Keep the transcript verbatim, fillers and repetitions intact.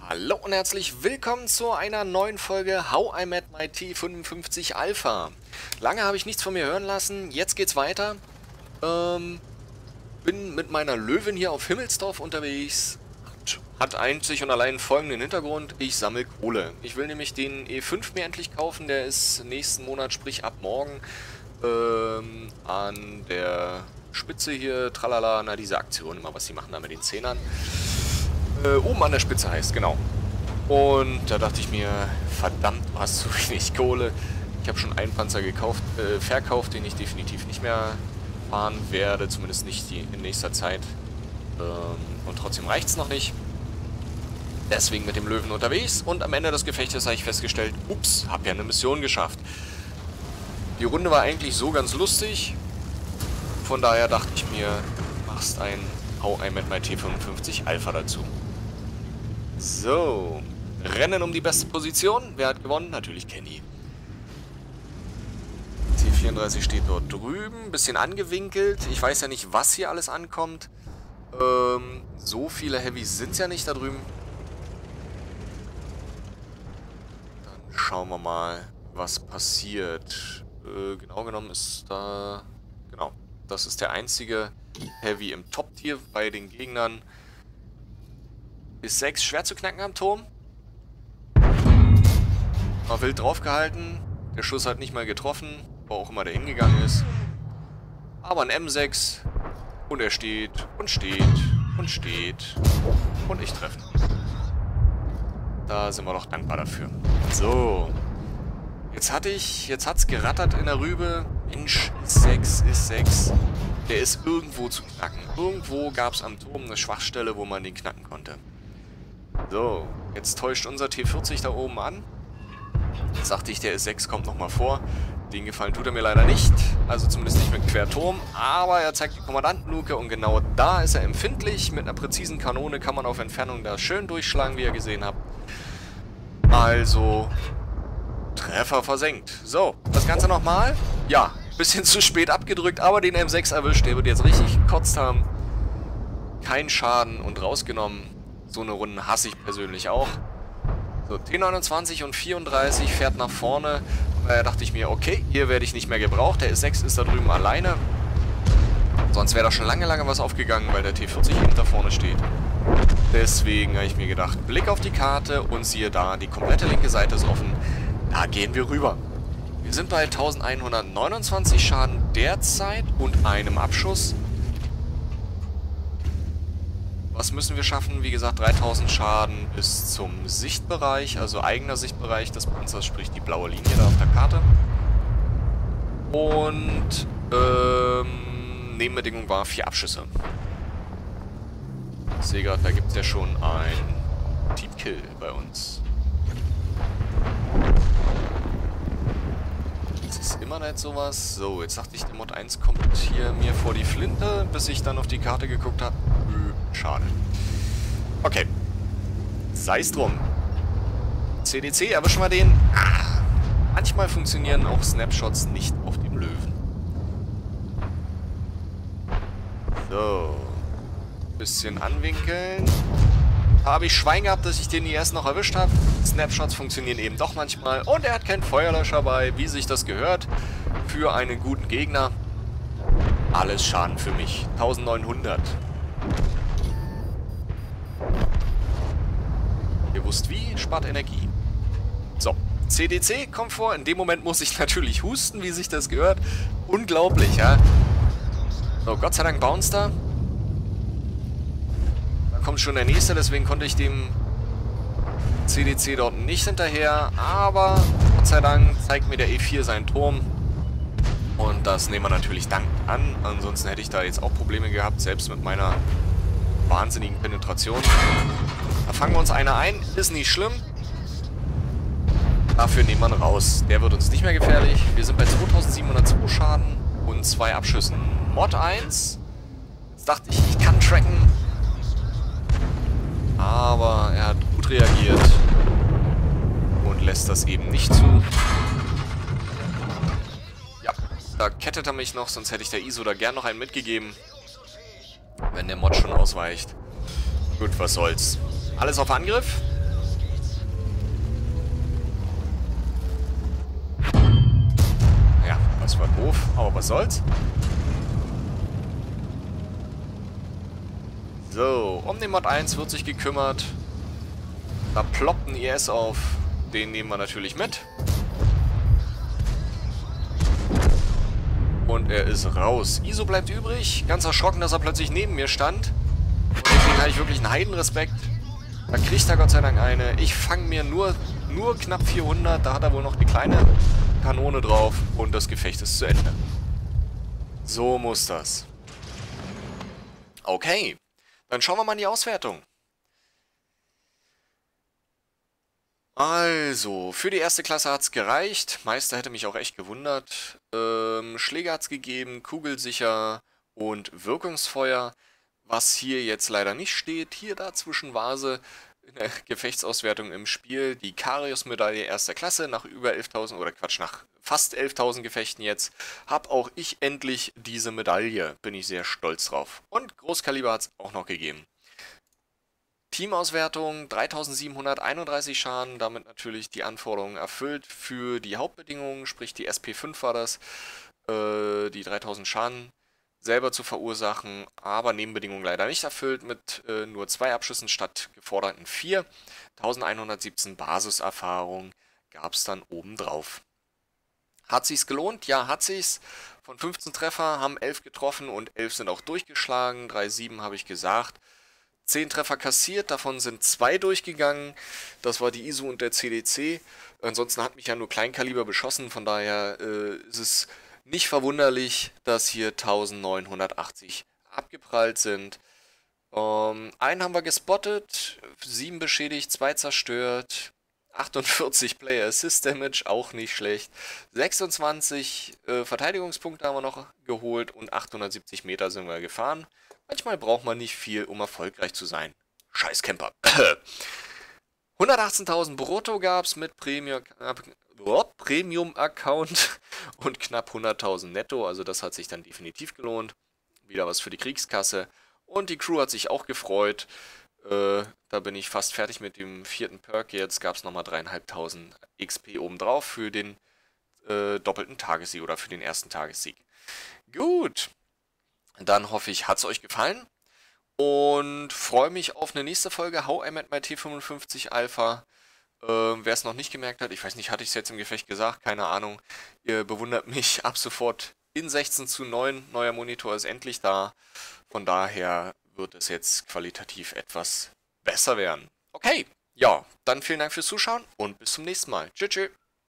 Hallo und herzlich willkommen zu einer neuen Folge How I Met My T fünfundfünfzig Alpha. Lange habe ich nichts von mir hören lassen, jetzt geht's weiter. Ähm, bin mit meiner Löwin hier auf Himmelsdorf unterwegs. Hat einzig und allein folgenden Hintergrund: Ich sammle Kohle. Ich will nämlich den E fünf mir endlich kaufen, der ist nächsten Monat, sprich ab morgen, ähm, an der Spitze hier, tralala, na diese Aktion immer, was sie machen da mit den Zehnern. Äh, oben an der Spitze heißt, genau. Und da dachte ich mir, verdammt, du hast zu wenig Kohle. Ich habe schon einen Panzer gekauft, äh, verkauft, den ich definitiv nicht mehr fahren werde, zumindest nicht die, in nächster Zeit. Ähm, und trotzdem reicht es noch nicht. Deswegen mit dem Löwen unterwegs und am Ende des Gefechtes habe ich festgestellt, ups, habe ja eine Mission geschafft. Die Runde war eigentlich so ganz lustig. Von daher dachte ich mir, machst ein How I Met My T fünfundfünfzig Alpha dazu. So, Rennen um die beste Position. Wer hat gewonnen? Natürlich Kenny. T vierunddreißig steht dort drüben, bisschen angewinkelt. Ich weiß ja nicht, was hier alles ankommt. Ähm, so viele Heavys sind es ja nicht da drüben. Dann schauen wir mal, was passiert. Äh, genau genommen ist da... Genau, das ist der einzige Heavy im Top-Tier bei den Gegnern. Ist sechs schwer zu knacken am Turm. War wild draufgehalten. Der Schuss hat nicht mal getroffen, wo auch immer der hingegangen ist. Aber ein M sechs. Und er steht und steht und steht. Und ich treffe. Da sind wir doch dankbar dafür. So. Jetzt hatte ich, jetzt hat's gerattert in der Rübe. Mensch, ist sechs, ist sechs. Der ist irgendwo zu knacken. Irgendwo gab es am Turm eine Schwachstelle, wo man den knacken konnte. So, jetzt täuscht unser T vierzig da oben an. Jetzt sagte ich, der S sechs kommt nochmal vor. Den Gefallen tut er mir leider nicht. Also zumindest nicht mit Querturm. Aber er zeigt die Kommandantenluke und genau da ist er empfindlich. Mit einer präzisen Kanone kann man auf Entfernung da schön durchschlagen, wie ihr gesehen habt. Also, Treffer versenkt. So, das Ganze nochmal. Ja, bisschen zu spät abgedrückt, aber den M sechs erwischt. Der wird jetzt richtig gekotzt haben. Kein Schaden und rausgenommen. So eine Runde hasse ich persönlich auch. So, T neunundzwanzig und vierunddreißig fährt nach vorne. Da dachte ich mir, okay, hier werde ich nicht mehr gebraucht. Der S sechs ist da drüben alleine. Sonst wäre da schon lange, lange was aufgegangen, weil der T vierzig eben da vorne steht. Deswegen habe ich mir gedacht, Blick auf die Karte und siehe da, die komplette linke Seite ist offen. Da gehen wir rüber. Wir sind bei eintausendeinhundertneunundzwanzig Schaden derzeit und einem Abschuss. Was müssen wir schaffen? Wie gesagt, dreitausend Schaden bis zum Sichtbereich, also eigener Sichtbereich des Panzers, sprich die blaue Linie da auf der Karte. Und ähm, Nebenbedingung war vier Abschüsse. Ich sehe gerade, da gibt es ja schon ein Teamkill bei uns. Das ist immer nicht sowas. So, jetzt dachte ich, der Mod eins kommt hier mir vor die Flinte, bis ich dann auf die Karte geguckt habe. Schade. Okay. Sei es drum. C D C, erwischen wir den. Ah, manchmal funktionieren auch Snapshots nicht auf dem Löwen. So. Bisschen anwinkeln. Habe ich Schwein gehabt, dass ich den hier erst noch erwischt habe. Snapshots funktionieren eben doch manchmal. Und er hat keinen Feuerlöscher bei, wie sich das gehört. Für einen guten Gegner. Alles Schaden für mich. eintausendneunhundert. Ihr wusst wie, spart Energie. So, C D C kommt vor. In dem Moment muss ich natürlich husten, wie sich das gehört. Unglaublich, ja. So, Gott sei Dank bounced er. Da kommt schon der nächste, deswegen konnte ich dem C D C dort nicht hinterher. Aber Gott sei Dank zeigt mir der E vier seinen Turm. Und das nehmen wir natürlich dankend an. Ansonsten hätte ich da jetzt auch Probleme gehabt, selbst mit meiner wahnsinnigen Penetration. Da fangen wir uns einer ein. Ist nicht schlimm. Dafür nehmen wir ihn raus. Der wird uns nicht mehr gefährlich. Wir sind bei zweitausendsiebenhundertzwei Schaden und zwei Abschüssen. Mod eins. Jetzt dachte ich, ich kann tracken. Aber er hat gut reagiert. Und lässt das eben nicht zu. Ja, da kettet er mich noch, sonst hätte ich der I S O da gern noch einen mitgegeben. Wenn der Mod schon ausweicht. Gut, was soll's. Alles auf Angriff. Das war doof, aber was soll's. So, um den Mod eins wird sich gekümmert. Da ploppt ein I S auf. Den nehmen wir natürlich mit. Und er ist raus. I S O bleibt übrig. Ganz erschrocken, dass er plötzlich neben mir stand. Und deswegen habe ich wirklich einen Heidenrespekt. Da kriegt er Gott sei Dank eine. Ich fange mir nur, nur knapp vierhundert. Da hat er wohl noch die kleine Kanone drauf. Und das Gefecht ist zu Ende. So muss das. Okay. Dann schauen wir mal in die Auswertung. Also, für die erste Klasse hat es gereicht. Meister hätte mich auch echt gewundert. Ähm, Schläge hat es gegeben, kugelsicher und Wirkungsfeuer. Was hier jetzt leider nicht steht, hier dazwischen war sie in der Gefechtsauswertung im Spiel. Die Karius-Medaille erster Klasse nach über elftausend, oder Quatsch, nach fast elftausend Gefechten jetzt. Hab auch ich endlich diese Medaille. Bin ich sehr stolz drauf. Und Großkaliber hat es auch noch gegeben. Teamauswertung, dreitausendsiebenhunderteinunddreißig Schaden, damit natürlich die Anforderungen erfüllt für die Hauptbedingungen, sprich die S P fünf war das, äh, die dreitausend Schaden selber zu verursachen, aber Nebenbedingungen leider nicht erfüllt, mit äh, nur zwei Abschüssen statt geforderten vier. elfhundertsiebzehn Basiserfahrung gab es dann obendrauf. Hat sich's gelohnt? Ja, hat sich's. Von fünfzehn Treffer haben elf getroffen und elf sind auch durchgeschlagen, drei sieben habe ich gesagt. zehn Treffer kassiert, davon sind zwei durchgegangen. Das war die I S O und der C D C. Ansonsten hat mich ja nur Kleinkaliber beschossen, von daher äh, ist es nicht verwunderlich, dass hier eintausendneunhundertachtzig abgeprallt sind. Ähm, einen haben wir gespottet, sieben beschädigt, zwei zerstört, achtundvierzig Player Assist Damage, auch nicht schlecht. sechsundzwanzig äh, Verteidigungspunkte haben wir noch geholt und achthundertsiebzig Meter sind wir gefahren. Manchmal braucht man nicht viel, um erfolgreich zu sein. Scheiß Camper. hundertachtzehntausend brutto gab es mit Premium, äh, Premium-Account und knapp hunderttausend netto. Also das hat sich dann definitiv gelohnt. Wieder was für die Kriegskasse. Und die Crew hat sich auch gefreut. Äh, da bin ich fast fertig mit dem vierten Perk. Jetzt gab es nochmal dreieinhalbtausend X P obendrauf für den äh, doppelten Tagessieg oder für den ersten Tagessieg. Gut. Dann hoffe ich, hat es euch gefallen und freue mich auf eine nächste Folge How I Met My T fünfundfünfzig Alpha. Ähm, wer es noch nicht gemerkt hat, ich weiß nicht, hatte ich es jetzt im Gefecht gesagt, keine Ahnung. Ihr bewundert mich ab sofort in sechzehn zu neun. Neuer Monitor ist endlich da. Von daher wird es jetzt qualitativ etwas besser werden. Okay, ja, dann vielen Dank fürs Zuschauen und bis zum nächsten Mal. Tschüss, tschüss.